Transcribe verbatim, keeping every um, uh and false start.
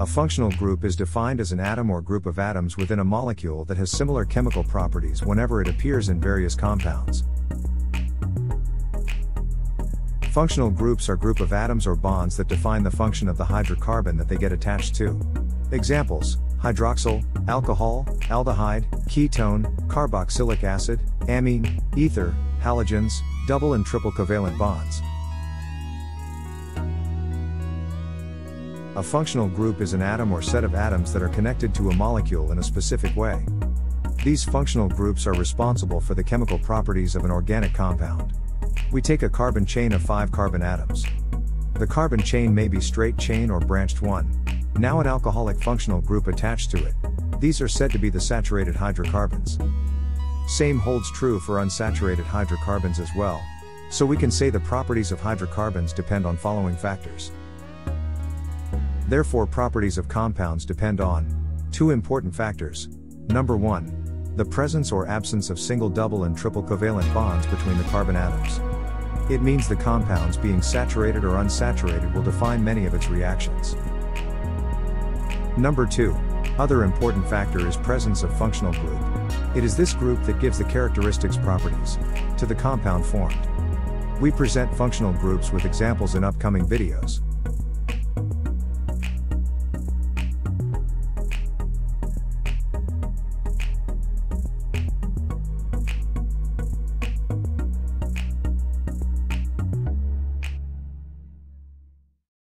A functional group is defined as an atom or group of atoms within a molecule that has similar chemical properties whenever it appears in various compounds. Functional groups are group of atoms or bonds that define the function of the hydrocarbon that they get attached to. Examples: hydroxyl, alcohol, aldehyde, ketone, carboxylic acid, amine, ether, halogens, double and triple covalent bonds. A functional group is an atom or set of atoms that are connected to a molecule in a specific way. These functional groups are responsible for the chemical properties of an organic compound. We take a carbon chain of five carbon atoms. The carbon chain may be straight chain or branched one. Now an alcoholic functional group attached to it. These are said to be the saturated hydrocarbons. Same holds true for unsaturated hydrocarbons as well. So we can say the properties of hydrocarbons depend on following factors. Therefore, properties of compounds depend on two important factors. Number one, the presence or absence of single, double, and triple covalent bonds between the carbon atoms. It means the compounds being saturated or unsaturated will define many of its reactions. Number two, other important factor is presence of functional group. It is this group that gives the characteristics properties to the compound formed. We present functional groups with examples in upcoming videos.